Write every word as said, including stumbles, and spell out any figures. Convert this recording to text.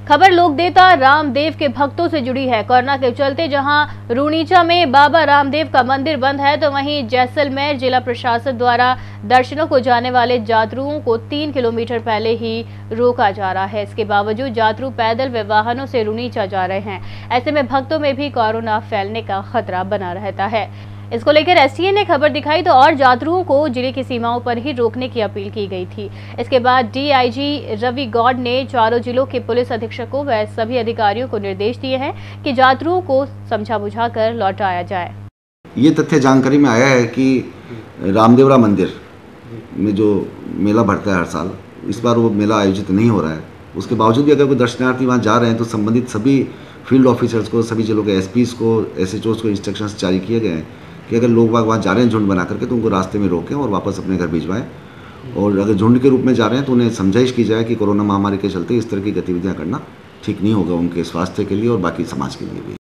खबर लोकदेवता रामदेव के भक्तों से जुड़ी है। कोरोना के चलते जहां रूणीचा में बाबा रामदेव का मंदिर बंद है, तो वहीं जैसलमेर जिला प्रशासन द्वारा दर्शनों को जाने वाले यात्रुओं को तीन किलोमीटर पहले ही रोका जा रहा है। इसके बावजूद यात्रु पैदल व वाहनों से रूणीचा जा रहे हैं। ऐसे में भक्तों में भी कोरोना फैलने का खतरा बना रहता है। इसको लेकर एसटीए ने खबर दिखाई तो और यात्रुओं को जिले की सीमाओं पर ही रोकने की अपील की गई थी। इसके बाद डीआईजी रवि गौड़ ने चारों जिलों के पुलिस अधीक्षकों व सभी अधिकारियों को निर्देश दिए हैं कि यात्रुओं को समझा बुझाकर लौटाया जाए। ये तथ्य जानकारी में आया है कि रामदेवरा मंदिर में जो मेला भरता है हर साल, इस बार वो मेला आयोजित नहीं हो रहा है। उसके बावजूद भी अगर कोई दर्शनार्थी वहाँ जा रहे हैं तो संबंधित सभी फील्ड ऑफिसर्स को, सभी जिलों के एसपीज को, एसएचओस को इंस्ट्रक्शंस जारी किए गए हैं कि अगर लोग वहाँ जा रहे हैं झुंड बना करके तो उनको रास्ते में रोकें और वापस अपने घर भिजवाएं। और अगर झुंड के रूप में जा रहे हैं तो उन्हें समझाइश की जाए कि कोरोना महामारी के चलते इस तरह की गतिविधियाँ करना ठीक नहीं होगा उनके स्वास्थ्य के लिए और बाकी समाज के लिए भी।